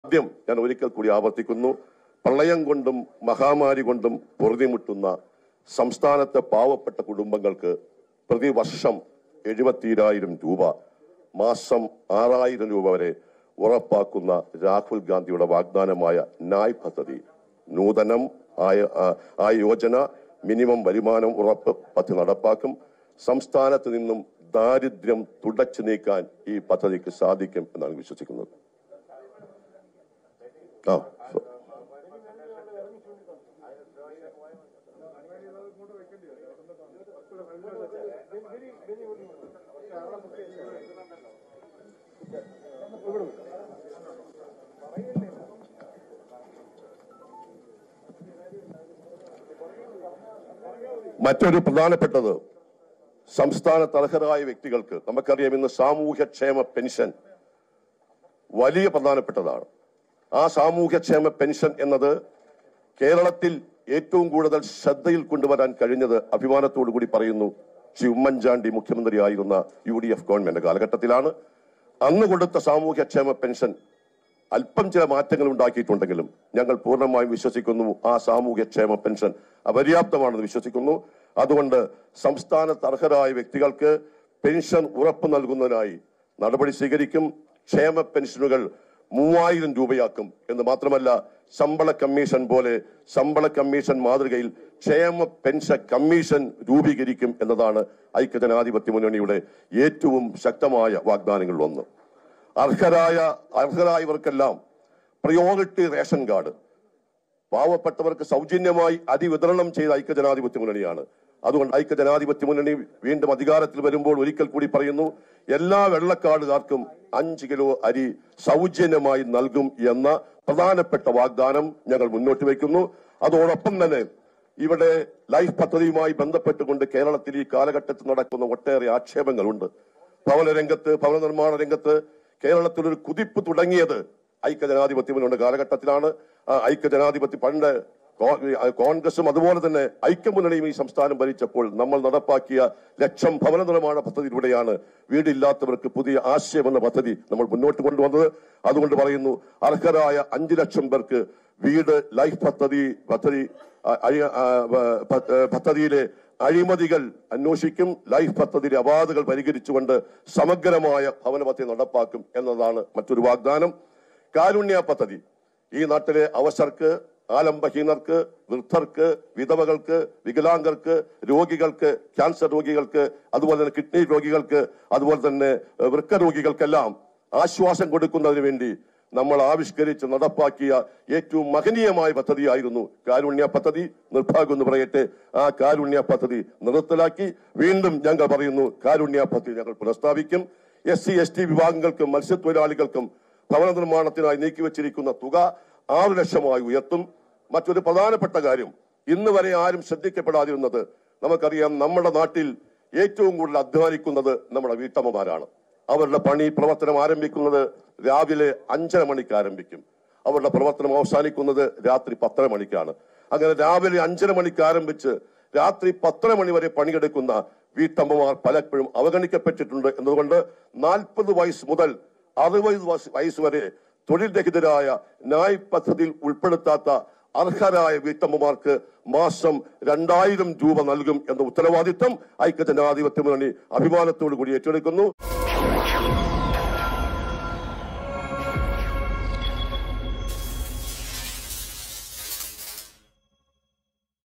ആദ്യം ഞാൻ ഒരിക്കൽ കൂടി ആവർത്തിക്കുന്നു, പ്രളയം കൊണ്ടും മഹാമാരി കൊണ്ടും പൊറുതിമുട്ടുന്ന സംസ്ഥാനത്തെ പാവപ്പെട്ട കുടുംബങ്ങൾക്ക് പ്രതിവർഷം 70,000 രൂപ, മാസം 6,000 രൂപ വരെ ഉറപ്പാക്കുന്ന രാഹുൽ ഗാന്ധിയുടെ വാഗ്ദാനമായ ന്യായ് പദ്ധതി, നൂതനം ആ യോജന മിനിമം വരുമാനം ഉറപ്പ് പദ്ധതി നടപ്പാക്കും. സംസ്ഥാനത്ത് നിന്നും ദാരിദ്ര്യം തുടച്ചു നീക്കാൻ ഈ പദ്ധതിക്ക് സാധിക്കും എന്നാണ് വിശ്വസിക്കുന്നത്. മറ്റൊരു പ്രധാനപ്പെട്ടത്, സംസ്ഥാനത്ത് അർഹരായ വ്യക്തികൾക്ക് നമുക്കറിയാം ഇന്ന് സാമൂഹ്യക്ഷേമ പെൻഷൻ വലിയ പ്രധാനപ്പെട്ടതാണ്. ആ സാമൂഹ്യക്ഷേമ പെൻഷൻ എന്നത് കേരളത്തിൽ ഏറ്റവും കൂടുതൽ ശ്രദ്ധയിൽ കൊണ്ടുവരാൻ കഴിഞ്ഞത്, അഭിമാനത്തോടു കൂടി പറയുന്നു, ശ്രീ ഉമ്മൻചാണ്ടി മുഖ്യമന്ത്രിയായിരുന്ന UDF ഗവൺമെന്റ് കാലഘട്ടത്തിലാണ്. അന്ന് കൊടുത്ത സാമൂഹ്യക്ഷേമ പെൻഷൻ അല്പം ചില മാറ്റങ്ങൾ ഉണ്ടാക്കിയിട്ടുണ്ടെങ്കിലും ഞങ്ങൾ പൂർണ്ണമായും വിശ്വസിക്കുന്നു ആ സാമൂഹ്യക്ഷേമ പെൻഷൻ അപര്യാപ്തമാണെന്ന് വിശ്വസിക്കുന്നു. അതുകൊണ്ട് സംസ്ഥാനത്ത് അർഹരായ വ്യക്തികൾക്ക് പെൻഷൻ ഉറപ്പു നൽകുന്നതിനായി നടപടി സ്വീകരിക്കും. ക്ഷേമ പെൻഷനുകൾ 3,000 രൂപയാക്കും എന്ന് മാത്രമല്ല, ശമ്പള കമ്മീഷൻ പോലെ ശമ്പള കമ്മീഷൻ മാതൃകയിൽ ക്ഷേമ പെൻഷൻ കമ്മീഷൻ രൂപീകരിക്കും എന്നതാണ് ഐക്യജനാധിപത്യ മുന്നണിയുടെ ഏറ്റവും ശക്തമായ വാഗ്ദാനങ്ങളിൽ ഒന്ന്. അർഹരായവർക്കെല്ലാം പ്രയോറിറ്റി റേഷൻ കാർഡ് പാവപ്പെട്ടവർക്ക് സൗജന്യമായി അതിവിതരണം ചെയ്ത ഐക്യജനാധിപത്യ മുന്നണിയാണ്. അതുകൊണ്ട് ഐക്യജനാധിപത്യ മുന്നണി വീണ്ടും അധികാരത്തിൽ വരുമ്പോൾ ഒരിക്കൽ കൂടി പറയുന്നു, എല്ലാ വെള്ളക്കാർഡുകാർക്കും 5 കിലോ അരി സൗജന്യമായി നൽകും എന്ന പ്രധാനപ്പെട്ട വാഗ്ദാനം ഞങ്ങൾ മുന്നോട്ട് വയ്ക്കുന്നു. അതോടൊപ്പം തന്നെ ഇവിടെ ലൈഫ് പദ്ധതിയുമായി ബന്ധപ്പെട്ടുകൊണ്ട് കേരളത്തിൽ ഈ കാലഘട്ടത്തിൽ നടക്കുന്ന ഒട്ടേറെ ആക്ഷേപങ്ങളുണ്ട്. ഭവന നിർമ്മാണ രംഗത്ത് കേരളത്തിൽ ഒരു കുതിപ്പ് തുടങ്ങിയത് ഐക്യജനാധിപത്യ മുന്നണിയുടെ കാലഘട്ടത്തിലാണ്. ഐക്യജനാധിപത്യ പണ്ട് കോൺഗ്രസും അതുപോലെ തന്നെ ഐക്യമുന്നണിയും ഈ സംസ്ഥാനം ഭരിച്ചപ്പോൾ നമ്മൾ നടപ്പാക്കിയ ലക്ഷം ഭവന നിർമ്മാണ പദ്ധതിയിലൂടെയാണ് വീടില്ലാത്തവർക്ക് പുതിയ ആശയം എന്ന പദ്ധതി നമ്മൾ മുന്നോട്ട് കൊണ്ടുവന്നത്. അതുകൊണ്ട് പറയുന്നു, അർഹരായ 5 ലക്ഷം പേർക്ക് വീട് ലൈഫ് പദ്ധതിയിലെ അഴിമതികൾ അന്വേഷിക്കും. ലൈഫ് പദ്ധതിയിലെ അപാധകൾ പരിഹരിച്ചുകൊണ്ട് സമഗ്രമായ ഭവന പദ്ധതി നടപ്പാക്കും എന്നതാണ് മറ്റൊരു വാഗ്ദാനം. കാരുണ്യ പദ്ധതി ഈ നാട്ടിലെ അവശർക്ക്, ആലംബഹീനർക്ക്, വൃദ്ധർക്ക്, വിധവകൾക്ക്, വികലാംഗർക്ക്, രോഗികൾക്ക്, ക്യാൻസർ രോഗികൾക്ക്, അതുപോലെ തന്നെ കിഡ്നി രോഗികൾക്ക്, അതുപോലെ തന്നെ വൃക്ക രോഗികൾക്കെല്ലാം ആശ്വാസം കൊടുക്കുന്നതിന് വേണ്ടി നമ്മൾ ആവിഷ്കരിച്ച് നടപ്പാക്കിയ ഏറ്റവും മഹനീയമായ പദ്ധതിയായിരുന്നു കാരുണ്യ പദ്ധതി. നിർഭാഗ്യം എന്ന് പറയട്ടെ, ആ കാരുണ്യ പദ്ധതി നിർത്തലാക്കി. വീണ്ടും ഞങ്ങൾ പറയുന്നു, കാരുണ്യ പദ്ധതി ഞങ്ങൾ പുനഃസ്ഥാപിക്കും. SC/ST വിഭാഗങ്ങൾക്കും മത്സ്യത്തൊഴിലാളികൾക്കും ഭവന നിർമ്മാണത്തിനായി നീക്കിവെച്ചിരിക്കുന്ന തുക 6 ലക്ഷമായി ഉയർത്തും. മറ്റൊരു പ്രധാനപ്പെട്ട കാര്യം, ഇന്ന് വരെ ആരും ശ്രദ്ധിക്കപ്പെടാതിരുന്നത്, നമുക്കറിയാം നമ്മുടെ നാട്ടിൽ ഏറ്റവും കൂടുതൽ അധ്വാനിക്കുന്നത് നമ്മുടെ വീട്ടമ്മമാരാണ്. അവരുടെ പ്രവർത്തനം ആരംഭിക്കുന്നത് രാവിലെ 5:30 മണിക്ക് ആരംഭിക്കും. അവരുടെ പ്രവർത്തനം അവസാനിക്കുന്നത് രാത്രി 10:30 മണിക്കാണ്. അങ്ങനെ രാവിലെ 5:30 മണിക്ക് ആരംഭിച്ച് രാത്രി 10:30 മണി വരെ പണിയെടുക്കുന്ന വീട്ടമ്മമാർ പലപ്പോഴും അവഗണിക്കപ്പെട്ടിട്ടുണ്ട്. എന്നതുകൊണ്ട് 40 വയസ്സ് മുതൽ 60 വയസ്സ് വരെ തൊഴിൽ രഹിതരായ ന്യായ് പദ്ധതിയിൽ ഉൾപ്പെടുത്താത്ത അർഹരായ വീട്ടമ്മമാർക്ക് മാസം 2,000 രൂപ നൽകും എന്ന ഉത്തരവാദിത്വം ഐക്യജനാധിപത്യ മുന്നണി അഭിമാനത്തോടു കൂടി ഏറ്റെടുക്കുന്നു.